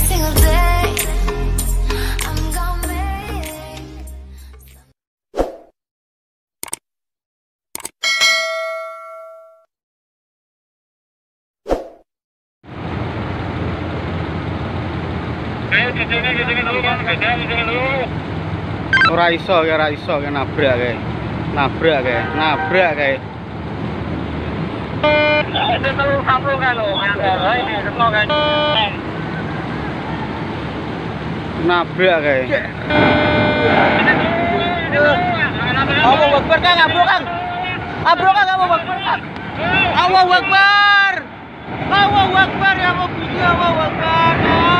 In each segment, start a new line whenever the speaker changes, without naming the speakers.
single day. I'm gonna make it.
Ora iso ke nabrak kae. Nabrak kae.
Itu tuh kamu kan lo, ini semua kan.
Nabrak kae.
Allahu Akbar Kang, abrok Kang. Abrok Kang, Allahu Akbar Kang. Allahu Akbar. Allahu Akbar ya mobil, Allahu Akbar.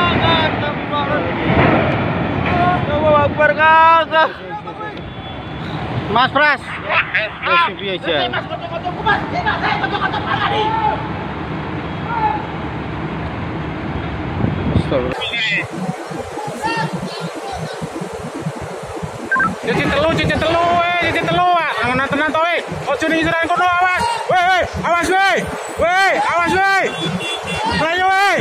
Allahu Akbar Kang.
Mas Pras. Wis piye aja. Cici telu, ngono tenan to we. Ojo ning isiran kono awas. Weh, awas weh. Awas weh. Ayo weh.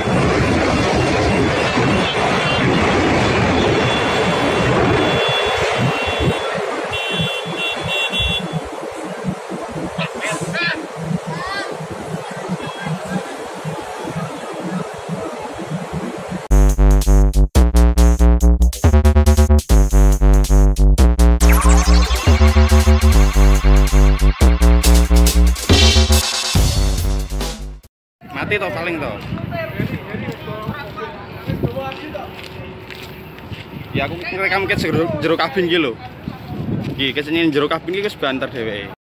Mati toh paling toh. Ya aku rekam ke jero kabin iki lho. Iki kesene jero kabin iki wis banter dheweke.